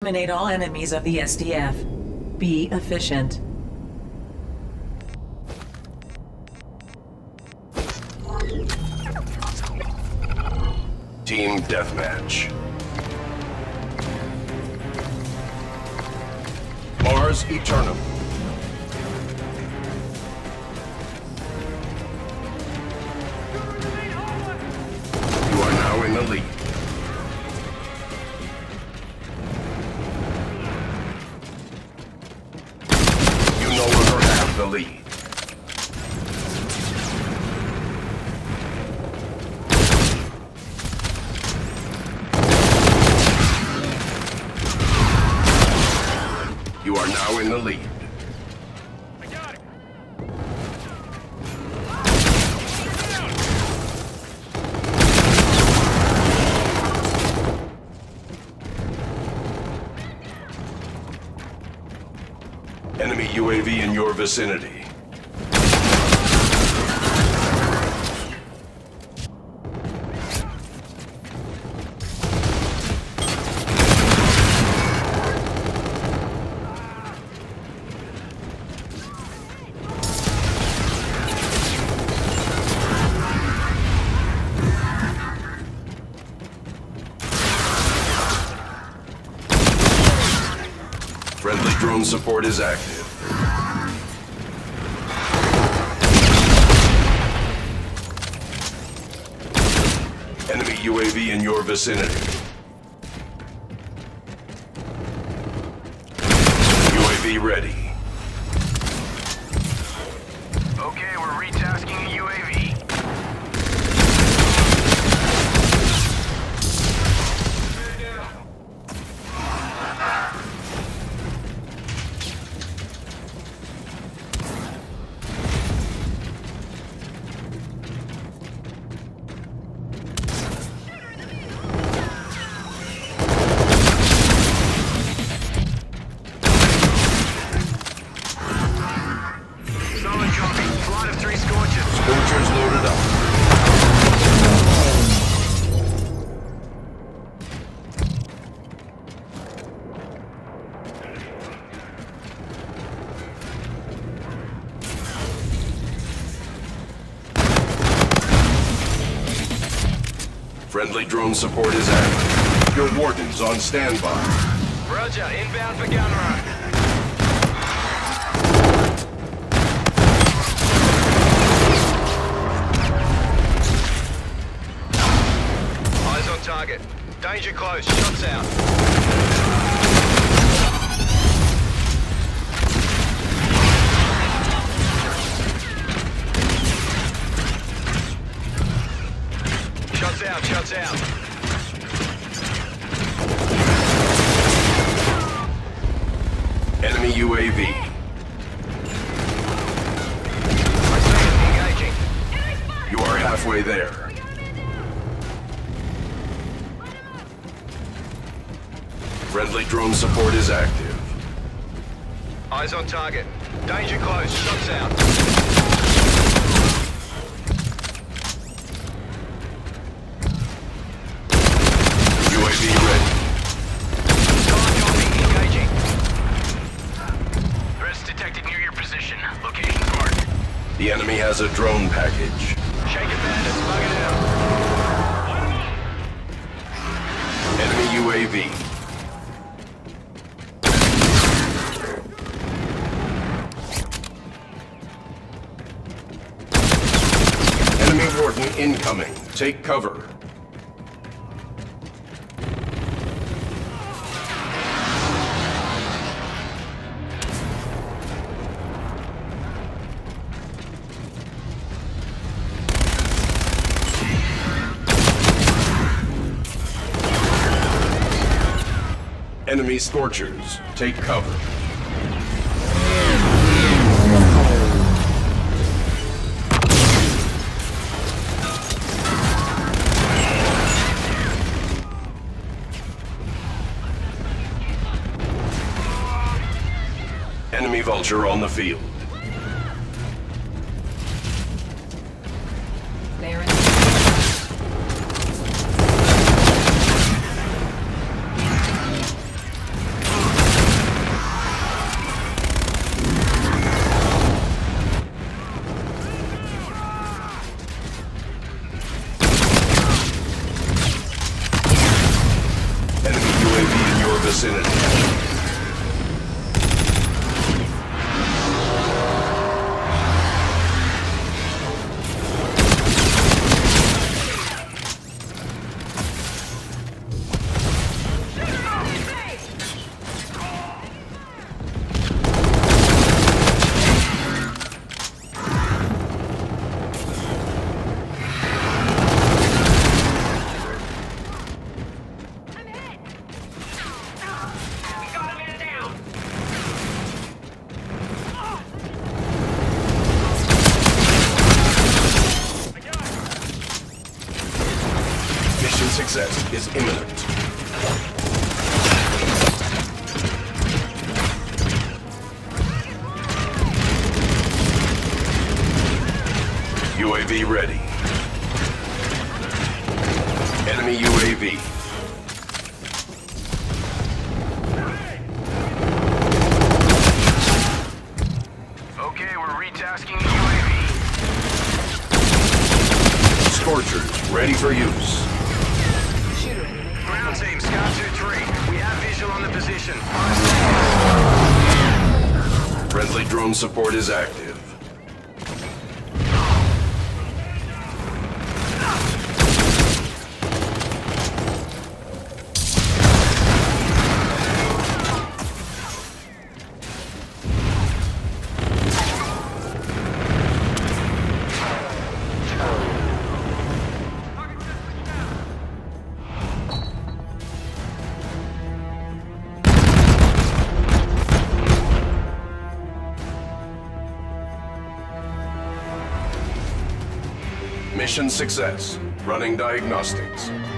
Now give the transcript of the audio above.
Eliminate all enemies of the SDF. Be efficient. Team Deathmatch. Mars Eternum. You are now in the lead. You no longer have the lead. You are now in the lead. I got it. Enemy UAV in your vicinity. Friendly drone support is active. Enemy UAV in your vicinity. UAV ready. Okay, we're retasking a UAV. Solid copy. Squad of 3 Scorchers. Scorchers loaded up. Friendly drone support is active. Your warden's on standby. Roger, inbound for gun run. Eyes on target. Danger close, shots out. Shots out, shots out. Enemy UAV. I see it, engaging. You are halfway there. Friendly drone support is active. Eyes on target. Danger close, shots out. UAV ready. Solid copy, engaging. Threats detected near your position. Location's marked. The enemy has a drone package. Shaken bandits, bug it out. Enemy UAV. Enemy warden incoming. Take cover. Enemy Scorchers. Take cover. Enemy Vulture on the field. There is vicinity. Mission success is imminent. UAV ready. Enemy UAV. Okay, we're retasking the UAV. Scorchers ready for use. Ground team, Scout 2-3. We have visual on the position. Friendly drone support is active. Mission success. Running diagnostics.